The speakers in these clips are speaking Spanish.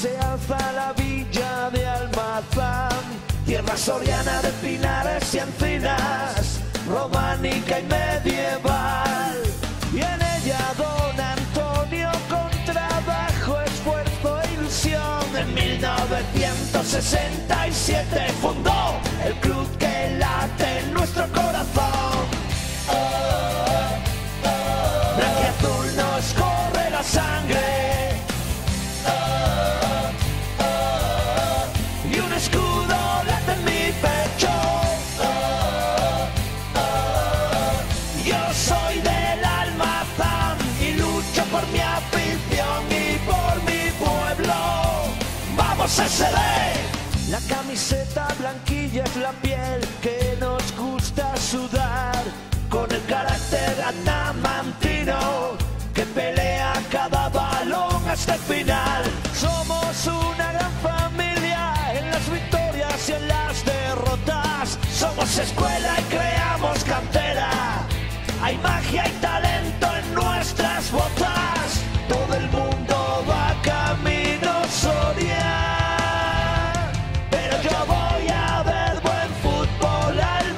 se alza la villa de Almazán, tierra soriana de pinares y encinas, románica y medieval. Y en ella don Antonio, con trabajo, esfuerzo e ilusión, en 1967 fundó el club que late en nuestro corazón. Blanquiazul nos corre la sangre, y un escudo late en mi pecho. Yo soy del Almazán y lucho por mi afición y por mi pueblo. ¡Vamos SD! La camiseta blanquilla es la piel que nos gusta sudar, con el carácter adamantino que pelea cada balón hasta el final. Somos una gran familia en las victorias y en las derrotas. Somos escuela y creamos cantera. Hay magia y talento en nuestras botas. Todo el mundo va camino Soria, pero yo voy a ver buen fútbol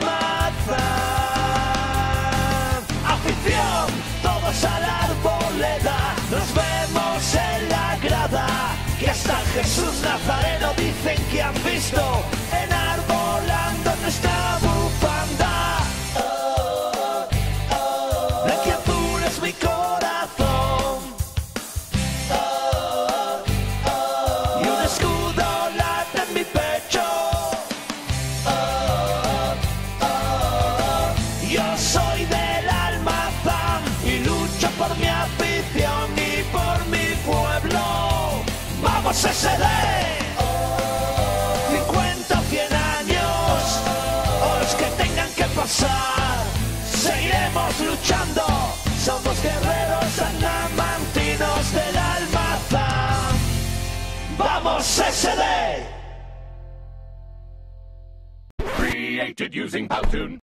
Almazán. Afición, todos a la arboleda, nos vemos en la grada, que hasta Jesús Nazareno dicen que han visto enarbolando nuestra bufanda. Blanquiazul es mi corazón, y un escudo late en mi pecho. Yo soy del Almazán y lucho por mi afición y por mi pueblo. ¡Vamos SD! 50 o 100 años, o los que tengan que pasar, seguiremos luchando. Somos guerreros adamantinos del Almazán. ¡Vamos SD! Created using Powtoon.